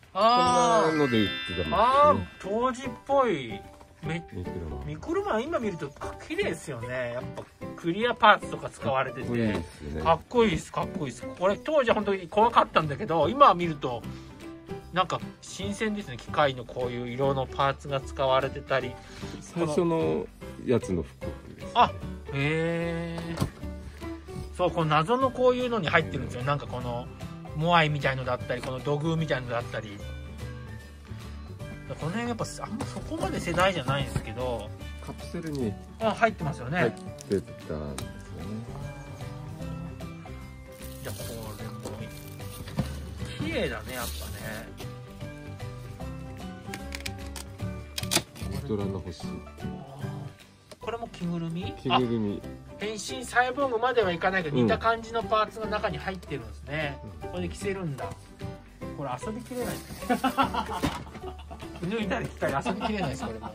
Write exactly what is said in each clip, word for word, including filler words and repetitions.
あこんなので売ってたんですね。 ああ、当時っぽい。めミクルマ今見ると綺麗ですよね。やっぱクリアパーツとか使われててかっこいいです、かっこいいです。これ当時は本当に怖かったんだけど、今見るとなんか新鮮ですね。機械のこういう色のパーツが使われてたり。 最初のやつの復刻です。 あ、へえ。そう、この謎のこういうのに入ってるんですよ。なんかこのモアイみたいのだったり、この土偶みたいのだったり。この辺やっぱあんまそこまで世代じゃないんですけど、 カプセルにあ入ってますよね。 入ってたんですよね。 じゃあこれも綺麗だね、やっぱね。 ウルトラの星。 これも着ぐるみ？ 着ぐるみ。 変身サイボーグまではいかないけど、似た感じのパーツが中に入ってるんですね。これで着せるんだ。これ遊びきれないですね。脱いだり着たり遊びきれないです、これも。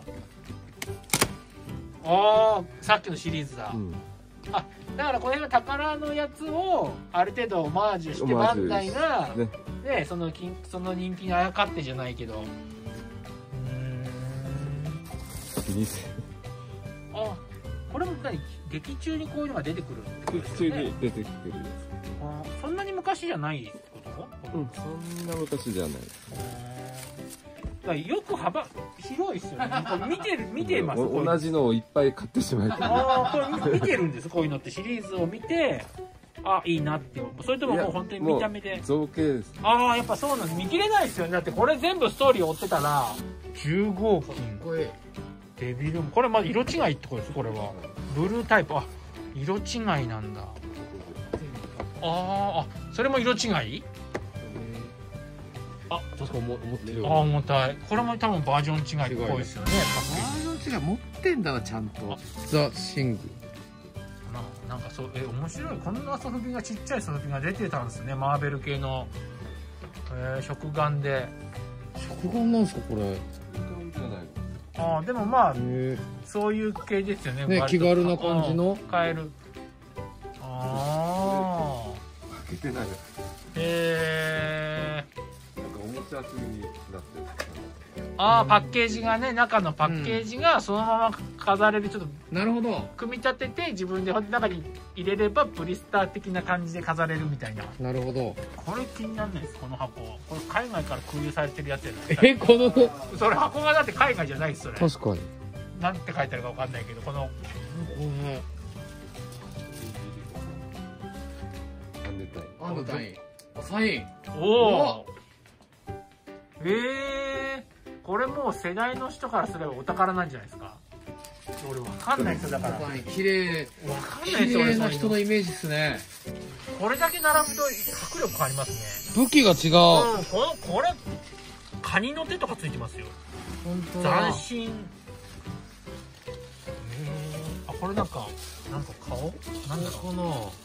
ああ、さっきのシリーズだ。うん、あ、だからこれが宝のやつをある程度オマージュしてバンダイが、ね、でその金その人気にあやかってじゃないけど。うーん。あ、これも何劇中にこういうのが出てくるんですね。 劇中に出てくる。 あ、そんなに昔じゃないこと？ うん、そんな昔じゃない。 よく幅広いですよね。見てる見てます。 同じのをいっぱい買ってしまいたい。 ああ、これ見てるんです。こういうのってシリーズを見て、あ、いいなって。それとももう本当に見た目で。 造形です。 ああ、やっぱそうなんです。見切れないですよね。だってこれ全部ストーリー追ってたらじゅうごおく金。デビルもこれまだ色違いってことです。これはブルータイプ。あ、色違いなんだ。ああ、それも色違い？あ、確か重ってる。あ、重たい。これも多分バージョン違いっぽいですよね。 バージョン違い持ってんだな、ちゃんと。ザ・シング。 な、なんかそう、え、面白い。こんなソフビがちっちゃいソフビが出てたんですね。マーベル系の、えー、食玩で。 食玩なんですか、これ。 ああ、でもまあそういう系ですよね。 ね、気軽な感じの。 買える。ああ。 開けてない。 へえ。 おもちゃ風になってる。 ああ、パッケージがね、中のパッケージがそのまま飾れる。ちょっとなるほど組み立てて自分で中に入れればブリスター的な感じで飾れるみたいな。 なるほど。 これ気にならないです。この箱、これ海外から空輸されてるやつやないですか。え、このそれ箱がだって海外じゃないです。それ確かになんて書いてあるかわかんないけど、このアンドタインサイン。 おお、ええー、これもう世代の人からすればお宝なんじゃないですか。俺わかんないですよ。だから綺麗、 わかんないですよ。 綺麗な人のイメージですね。 これだけ並ぶと迫力ありますね。武器が違う。 うん、このこれカニの手とかついてますよ。 本当だ。 斬新。あ、これなんかなんか顔なんだろうな。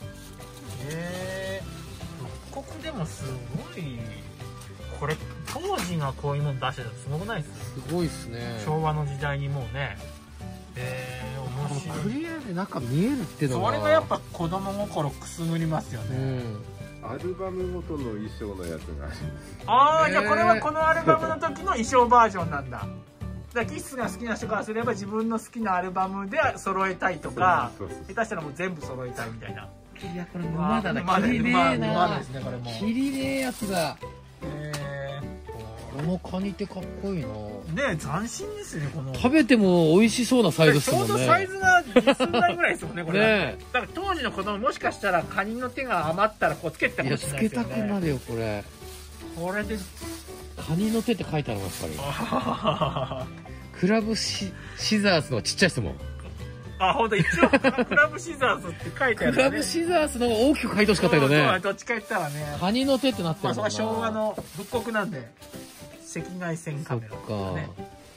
ええー、復刻でもすごい。これ当時がこういうもの出してたらすごくないです？ すごいですね。 昭和の時代にもうね。ええー、面白い。 クリアで中見えるっていうのがそれがやっぱ子供心くすぐりますよね。うん、 アルバムごとの衣装のやつがある。 ああ、じゃあこれはこのアルバムの時の衣装バージョンなんだ。だからキッスが好きな人からすれば自分の好きなアルバムで揃えたいとか、下手したらもう全部揃えたいみたいな。 いや、これ沼だな。きりねえな。きりねえやつだ。えー、このカニってかっこいいな。 ねえ、斬新ですね。この食べても美味しそうなサイズですもんね。 ちょうどサイズが実寸大ぐらいですもんね、これ。ね、だから当時の子供もしかしたらカニの手が余ったらこうつけてたかもしれないですよね。 いや、つけたくなるよこれ。これでカニの手って書いてあるのやっぱり。クラブシシザーズのちっちゃいですもん。 あ、ほんと一応クラブシザーズって書いてあるね。 クラブシザーズの大きく書いてほしかったけどね。 どっちか言ったらね。 カニの手ってなってるもんな。 まあそれは昭和の復刻なんで赤外線カメラとかね。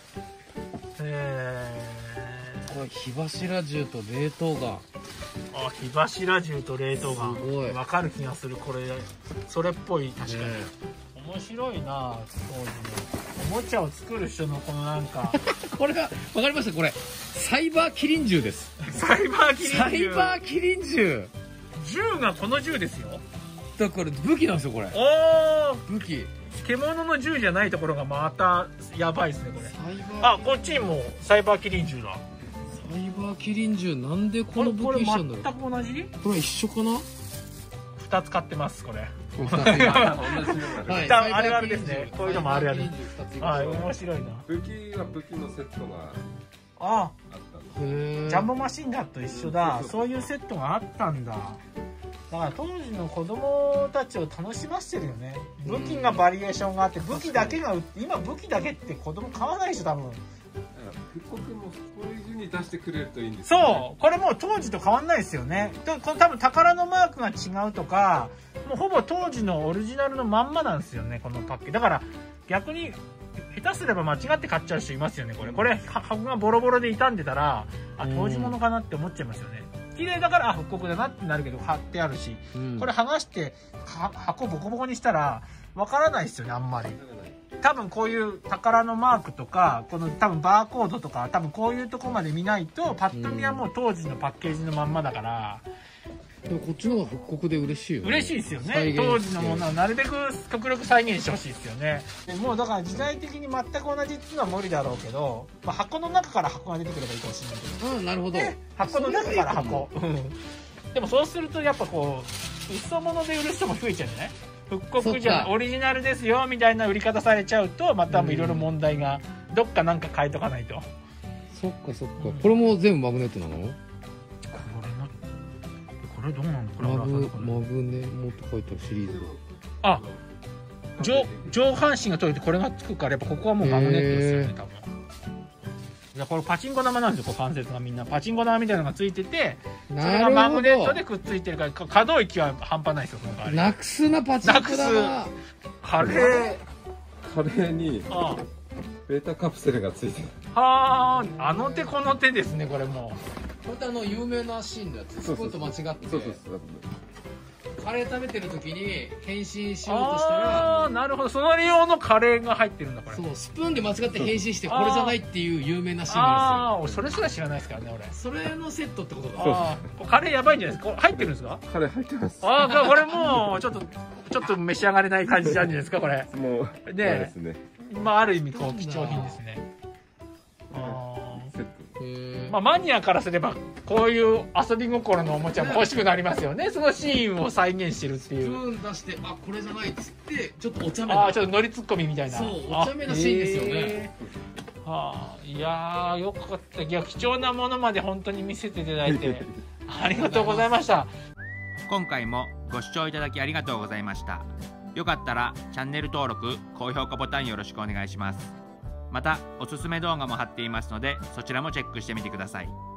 へー、これ火柱銃と冷凍ガン。 あ、火柱銃と冷凍ガン。すごい。わかる気がする。これそれっぽい。確かに。面白いな。当時のおもちゃを作る人のこのなんかこれがわかりました。これサイバーキリン銃です。 サイバーキリン銃。 サイバーキリン銃。 銃がこの銃ですよ。 だから武器なんですよこれ。 おお。 武器。 漬物の銃じゃないところがまたやばいですねこれ。 サイバーあ、こっちにもサイバーキリン銃だ。 サイバーキリン銃なんでこのこれ武器一緒なんだろう。 全く同じ？ これは一緒かな。 ふたつ買ってますこれ。 二つがはいあるあるですね。こういうのもあるある。はい、面白いな。 武器は武器のセットがあ、 あったの。 へえ。 ジャンボマシンガンと一緒だ。そういうセットがあったんだ。だから当時の子供たちを楽しませてるよね。武器がバリエーションがあって、武器だけが売って今武器だけって子供買わないでしょ多分。 復刻もこういう風に出してくれるといいんですよね。 そう、これもう当時と変わんないですよね。でこの多分宝のマークが違うとか、もうほぼ当時のオリジナルのまんまなんですよねこのパッケージ。だから逆に下手すれば間違って買っちゃう人いますよねこれ。これ箱がボロボロで傷んでたら、あ、当時物かなって思っちゃいますよね。綺麗だからあ復刻だなってなるけど貼ってあるし、うん、これ剥がして箱ボコボコにしたらわからないですよねあんまり。多分こういう宝のマークとかこの多分バーコードとか多分こういうとこまで見ないとパッと見はもう当時のパッケージのまんまだから、 うん、でもこっちの方が復刻で嬉しいよね。 嬉しいですよね。当時のものはなるべく極力再現してほしいですよね。でもうだから時代的に全く同じっていうのは無理だろうけど、まあ、箱の中から箱が出てくればいいかもしれないけど、 ああなるほど、 ね、箱の中から箱でもそうするとやっぱこう嘘物で売る人も増えちゃうんじゃない？復刻じゃオリジナルですよみたいな売り方されちゃうとまたいろいろ問題が、どっかなんか変えとかないと。 そっかそっか、うん、これも全部マグネットなの？これのこれどうなんだこれマグマグネもって書いてあるシリーズ。 あ、上上半身が取れてこれがつくからやっぱここはもうマグネットですよね多分。いやこれパチンコ玉なんですよ。関節がみんなパチンコ玉みたいなのがついてて、それがマグネットでくっついてるから可動域は半端ないですよ。このなくすなパチンコ玉。 カレーカレーにベータカプセルがついてる。 はあ、あの手この手ですねこれもう。これってあの有名なシーンのやつ。スポット間違ってそうそうそうカレー食べてる時に変身しようとしたら、 あーなるほど、その用のカレーが入ってるんだこれ。 そうスプーンで間違って変身してこれじゃないっていう有名なシーンああなんですよ。 俺それすら知らないですからね俺。 それのセットってことだ。 あーカレーやばいんじゃないですか。入ってるんですか？ カレー入ってます。 ああこれもうちょっとちょっと召し上がれない感じなんじゃないですかこれ。 もうでですね。 まあある意味こう貴重品ですね。あセット。 まあマニアからすればこういう遊び心のおもちゃも欲しくなりますよね。そのシーンを再現してるっていう。 スプーン出してあこれじゃないっつってちょっとお茶目な。 ああちょっと乗りツッコミみたいな。 そうお茶目なシーンですよね。 はあ、いやーよかった。いや貴重なものまで本当に見せていただいてありがとうございました。 今回もご視聴いただきありがとうございました。よかったらチャンネル登録高評価ボタンよろしくお願いします。またおすすめ動画も貼っていますのでそちらもチェックしてみてください。